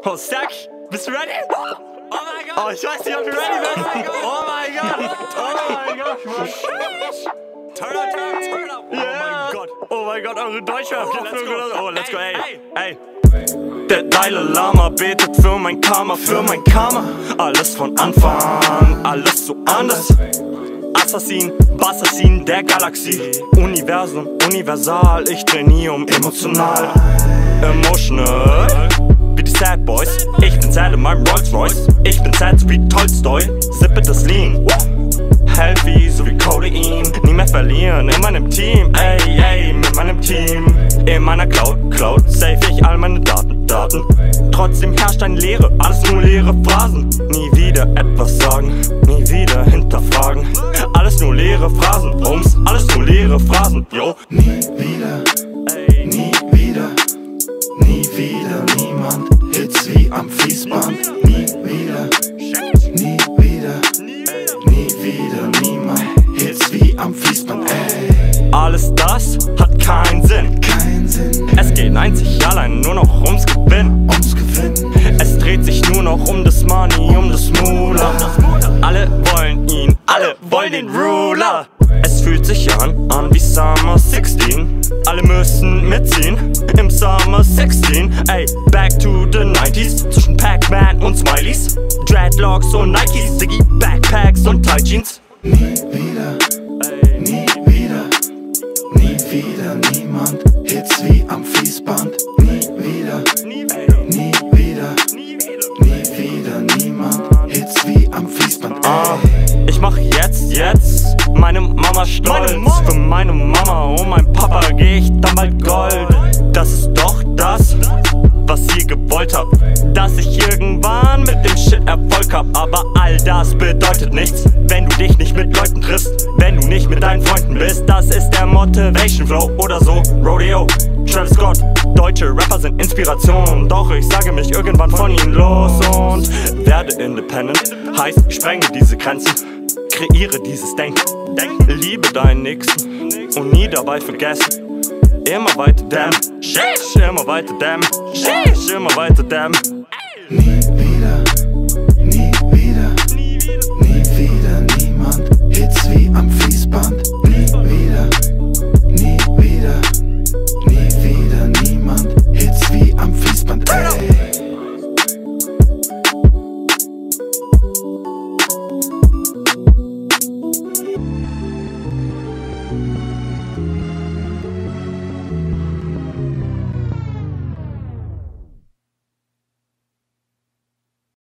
Oh, Serk, bist du ready? Oh mein Gott! Oh, ich weiß nicht, ob du ready bist! Oh mein Gott! Oh mein Gott! Turn up! Yeah. Oh mein Gott, eure Deutsche! Oh, let's go, ey! Der Dalai Lama betet für mein Karma, Alles von Anfang, alles so anders. Bazzazian der Galaxie. Universum, universal, ich dreh nie emotional. Emotional, wie die Sadboys. Ich bin sad in meinem Rolls Royce. Ich bin sad so wie Tolstoi. Sippe das Lean, healthy so wie Codeine. Nie mehr verlieren in meinem Team, ey, mit meinem Team. In meiner Cloud, safe ich all meine Daten. Trotzdem herrscht eine Leere, alles nur leere Phrasen. Nie wieder etwas sagen, nie wieder hinterfragen. Alles nur leere Phrasen, alles nur leere Phrasen, yo. Nie wieder, nie wieder, nie wieder, niemand. Hits wie am Fließband. Nie wieder, nie wieder, nie wieder, niemand. Hits wie am Fließband, ey. Alles das hat keinen Sinn. Es geht einzig allein nur noch ums Gewinn. Es dreht sich nur noch um das Money, um das Moolah. Alle wollen ihn, alle wollen den Ruler. Es fühlt sich an wie Summer 16. Alle müssen mitziehen im Summer 16. Ey, back to the 90s. Zwischen Pacman und Smileys, Dreadlocks und Nikes, Diggy, Backpacks und Tight Jeans. Nie wieder, nie wieder, nie wieder, niemand. Hits wie am Fließband. Nie wieder, nie wieder, nie wieder, niemand. Hits wie am Fließband. Ich mach jetzt meine Mama stolz. Für meine Mama und mein Papa geh ich dann bald Gold. Das ist doch das, was ihr gewollt habt. Dass ich irgendwann mit dem Shit Erfolg hab. Aber all das bedeutet nichts, wenn du dich nicht mit Leuten triffst. Wenn du nicht mit deinen Freunden bist. Das ist der Motivation Flow oder so. Rodeo, Travis Scott, deutsche Rapper sind Inspiration. Doch ich sage mich irgendwann von ihnen los und werde independent. Heißt, ich sprenge diese Grenzen, kreiere dieses Denken. Liebe deinen Nächsten und nie dabei vergessen. Immer weiter damn, sheesh, immer weiter damn, sheesh, immer weiter damn.